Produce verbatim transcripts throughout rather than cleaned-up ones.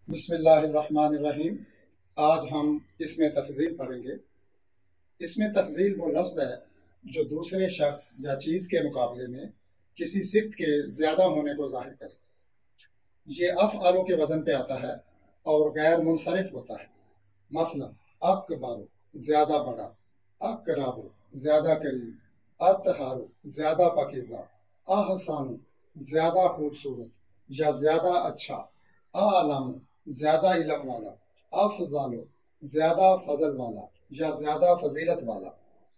بسم اللہ الرحمن الرحیم۔ آج ہم اس میں تفضیل پڑھیں گے۔ اس میں تفضیل وہ لفظ ہے جو دوسرے شخص یا چیز کے مقابلے میں کسی صفت کے زیادہ ہونے کو ظاہر کرے۔ یہ افعالوں کے وزن پہ آتا ہے اور غیر منصرف ہوتا ہے۔ مثلا اکبر زیادہ بڑا، اقرب زیادہ قریب، اطہر زیادہ پاکیزہ، احسن زیادہ خوبصورت یا زیادہ اچھا، اعلم زیادہ علم والا، افضل زیادہ فضل والا یا زیادہ فضیلت والا۔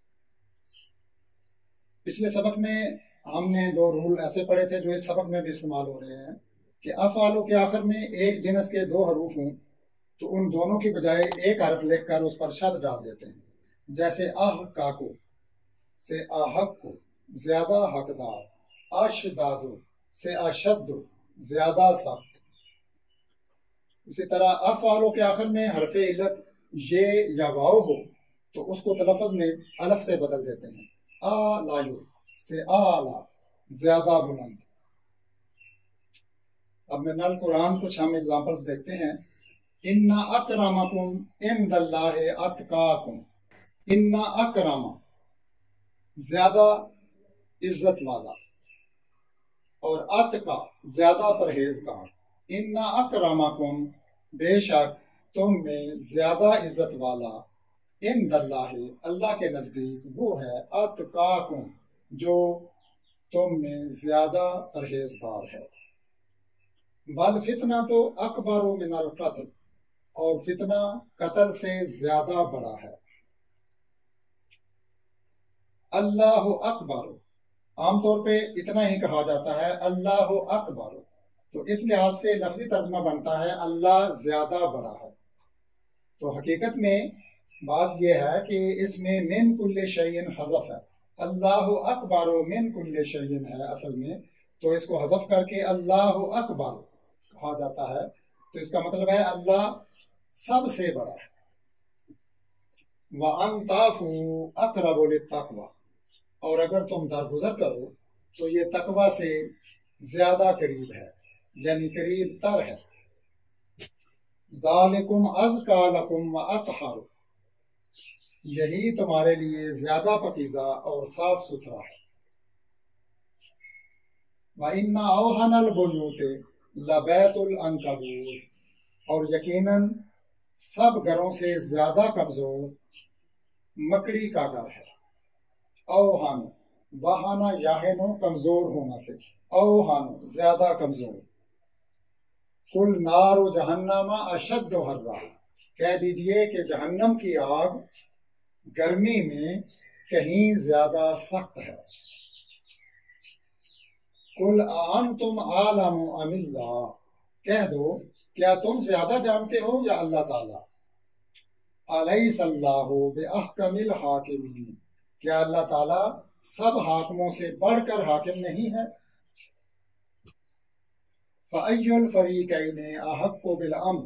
پچھلے سبق میں ہم نے دو رول ایسے پڑھے تھے جو اس سبق میں بھی استعمال ہو رہے ہیں کہ افعالوں کے آخر میں ایک جنس کے دو حروف ہوں تو ان دونوں کی بجائے ایک حرف لکھ کر اس پر شد ڈال دیتے ہیں۔ جیسے اح کاکو سے احق کو زیادہ حقدار، اشدادو سے اشد زیادہ سخت۔ اسی طرح افعالوں کے آخر میں حرف علت یہ یا واو ہو تو اس کو تلفظ میں الف سے بدل دیتے ہیں۔ آلایو سے آلہ زیادہ بلند۔ اب من القرآن کچھ ہم اگزامپلز دیکھتے ہیں۔ اِنَّ أَكْرَمَكُمْ عِنْدَ اللَّهِ أَتْقَاكُمْ۔ اِنَّ أَكْرَمَ زیادہ عزت والا اور اتقا زیادہ پرہیزگار۔ اِنَّ أَكْرَمَكُمْ بے شک تم میں زیادہ عزت والا، عِنْدَ اللَّهِ اللہ کے نزدیک وہ ہے، اتقاکم جو تم میں زیادہ پرہیزگار ہے۔ والفتنہ تو اکبر من القتل اور فتنہ قتل سے زیادہ بڑا ہے۔ اللہ اکبر عام طور پہ اتنا ہی کہا جاتا ہے، اللہ اکبر، تو اس لحاظ سے لفظی ترجمہ بنتا ہے اللہ زیادہ بڑا ہے۔ تو حقیقت میں بات یہ ہے کہ اس میں من کل شیء حذف ہے، اللہ اکبر من کل شیء ہے اصل میں، تو اس کو حذف کر کے اللہ اکبر کہا جاتا ہے، تو اس کا مطلب ہے اللہ سب سے بڑا ہے۔ وَأَن تَعْفُوا أَقْرَبُ لِلتَّقْوَىٰ اور اگر تم درگزر کرو تو یہ تقوی سے زیادہ قریب ہے، یعنی قریب تر ہے۔ ذَالِكُمْ أَزْكَىٰ لَكُمْ وَأَطْهَرُ یہی تمہارے لیے زیادہ پاکیزہ اور صاف ستھرا ہے۔ وَإِنَّ أَوْهَنَ الْبُيُوتِ لَبَيْتُ الْعَنكَبُوتِ اور یقیناً سب گھروں سے زیادہ کمزور مکڑی کا گھر ہے۔ اوہن وہانا یاہنو کمزور ہونا سے، اوہن زیادہ کمزور۔ کل نار جہنم اشد حرا کہہ دیجئے کہ جہنم کی آگ گرمی میں کہیں زیادہ سخت ہے۔ کل انتم عالم ام اللہ کہہ دو کیا تم زیادہ جانتے ہو یا اللہ تعالیٰ؟ الیس اللہ باحکم الحاکمین کیا اللہ تعالیٰ سب حاکموں سے بڑھ کر حاکم نہیں ہے؟ فَأَيُّ الْفَرِيقَيْنِ أَحَقُّ بِالْأَمْنِ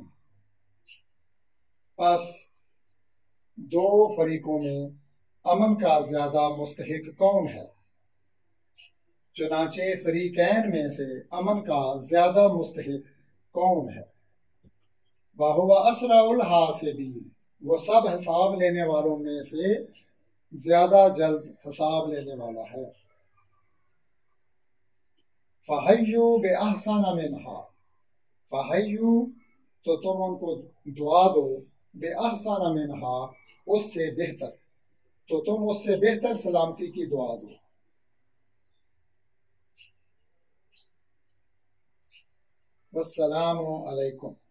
پس دو فریقوں میں امن کا زیادہ مستحق کون ہے؟ چنانچہ فریقین میں سے امن کا زیادہ مستحق کون ہے؟ وَهُوَ أَسْرَعُ الْحَاسِبِينَ وہ سب حساب لینے والوں میں سے زیادہ جلد حساب لینے والا ہے۔ فَحَيُّوا بِأَحْسَنَ مِنْهَا فَحَيُّوا تو تم ان کو دعا دو، بِأَحْسَنَ مِنْهَا اس سے بہتر، تو تم اس سے بہتر سلامتی کی دعا دو۔ والسلام علیکم۔